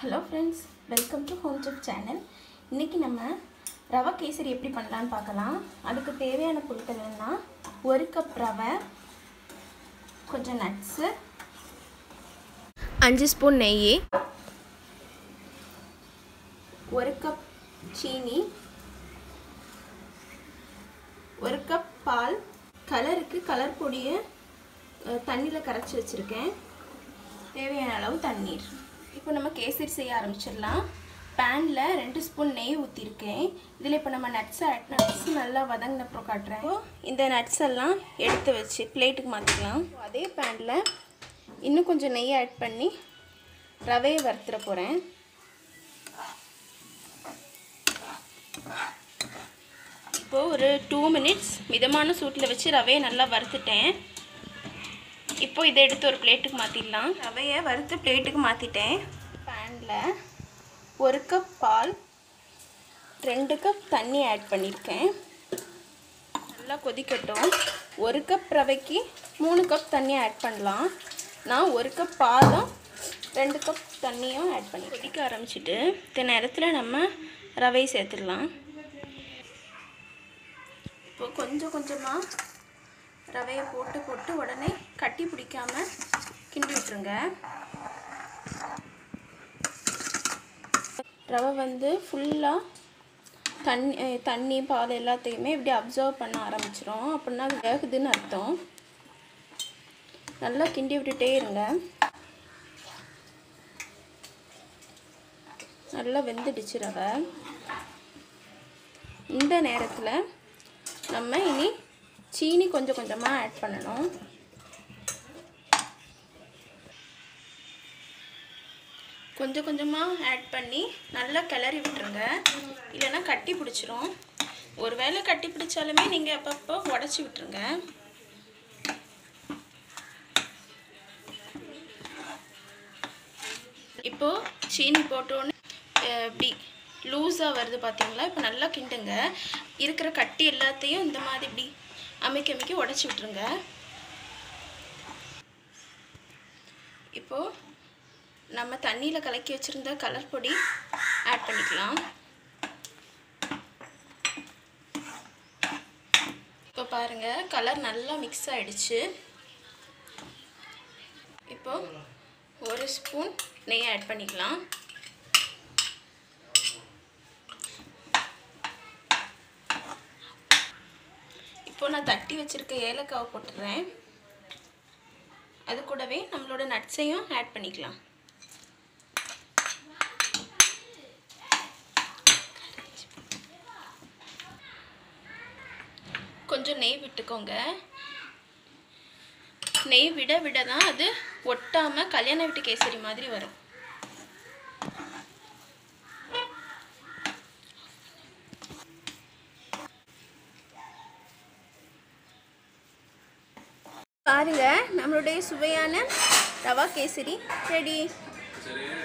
Hello friends, welcome to Home Chef channel. இன்னைக்கு நம்ம ரவை கேசரி எப்படி பண்ணலாம்னு பார்க்கலாம். அதுக்கு தேவையான பொருட்கள் என்னன்னா 1 கப் ரவை, கொஞ்சம் நட்ஸ், 5 ஸ்பூன் நெய், 1 கப் சீனி, 1 கப் பால், கலருக்கு கலர் பொடியை தண்ணியில் கரைச்சி வச்சுருக்கேன், தேவையான அளவு தண்ணீர். இப்போ நம்ம கேசரி செய்ய ஆரம்பிச்சிடலாம். பேனில் 2 ஸ்பூன் நெய் ஊற்றிருக்கேன். இதில் இப்போ நம்ம நட்ஸ் நல்லா வதங்கினப்புறம் காட்டுறேன். இந்த நட்ஸ் எல்லாம் எடுத்து வச்சு பிளேட்டுக்கு மாற்றிக்கலாம். அதே பேனில் இன்னும் கொஞ்சம் நெய் ஆட் பண்ணி ரவையை வறுத்துற போகிறேன். இப்போது ஒரு 2 மினிட்ஸ் மிதமான சூட்டில் வச்சு ரவையை நல்லா வறுத்துட்டேன். இப்போ இதை எடுத்து ஒரு பிளேட்டுக்கு மாற்றிடலாம். ரவையை வறுத்து பிளேட்டுக்கு மாற்றிட்டேன். பேனில் 1 கப் பால், 2 கப் தண்ணி ஆட் பண்ணியிருக்கேன். நல்லா கொதிக்கட்டும். 1 கப் ரவைக்கு 3 கப் தண்ணி ஆட் பண்ணலாம். நான் 1 கப் பாலும் 2 கப் தண்ணியும் ஆட் பண்ணி கொதிக்க ஆரம்பிச்சிட்டு இந்த நேரத்தில் நம்ம ரவையை சேர்த்துடலாம். இப்போ கொஞ்சம் கொஞ்சமாக ரவையை போட்டு உடனே கட்டி பிடிக்காமல் கிண்டி விட்டுருங்க. ரவை வந்து ஃபுல்லாக தண்ணி பால் எல்லாத்தையுமே இப்படி அப்சர்வ் பண்ண ஆரம்பிச்சிடும். அப்படின்னா அது வேகுதுன்னு அர்த்தம். நல்லா கிண்டி விட்டுட்டே இருங்க. நல்லா வெந்துடுச்சு ரவை. இந்த நேரத்தில் நம்ம இனி சீனி கொஞ்சம் கொஞ்சமாக ஆட் பண்ணணும். கொஞ்சம் கொஞ்சமாக ஆட் பண்ணி நல்லா கிளறி விட்டுருங்க, இல்லைன்னா கட்டி பிடிச்சிரும். ஒருவேளை கட்டி பிடிச்சாலுமே நீங்கள் அப்பப்போ உடச்சி விட்டுருங்க. இப்போது சீனி போட்டோன்னு இப்படி லூஸாக வருது பார்த்தீங்களா? இப்போ நல்லா கிண்டுங்க. இருக்கிற கட்டி எல்லாத்தையும் இந்த மாதிரி இப்படி அமைக்க உடச்சி விட்டுருங்க. இப்போது நம்ம தண்ணியில் கலக்கி வச்சுருந்த கலர் பொடி ஆட் பண்ணிக்கலாம். இப்போ பாருங்கள், கலர் நல்லா மிக்ஸ் ஆகிடுச்சு. இப்போது 1 ஸ்பூன் நெய் ஆட் பண்ணிக்கலாம். இப்போ நான் தட்டி வச்சுருக்க ஏலக்காவை போட்டுடுறேன். அது கூடவே நம்மளோட நட்ஸையும் ஆட் பண்ணிக்கலாம். கொஞ்சம் நெய் விட்டுக்கோங்க. நெய் விட தான் அது ஒட்டாமல் கல்யாண வீட்டு கேசரி மாதிரி வரும். பாருங்க, நம்மளுடைய சுவையான ரவா கேசரி ரெடி.